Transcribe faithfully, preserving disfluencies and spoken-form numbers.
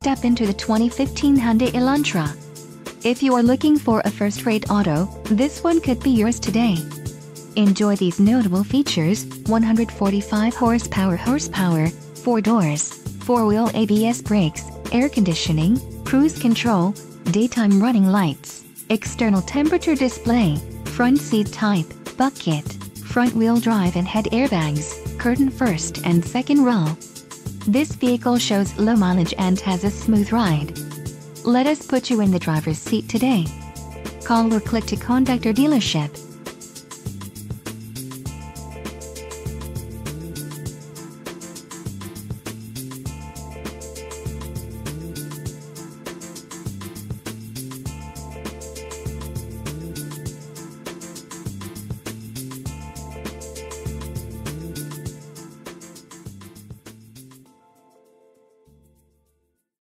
step into the twenty fifteen Hyundai Elantra. If you are looking for a first-rate auto, this one could be yours today. Enjoy these notable features: one hundred forty-five horsepower horsepower, four doors, four-wheel A B S brakes, air conditioning, cruise control, daytime running lights, external temperature display, front seat type, bucket, front-wheel drive and head airbags, curtain first and second row. This vehicle shows low mileage and has a smooth ride. Let us put you in the driver's seat today. Call or click to contact our dealership.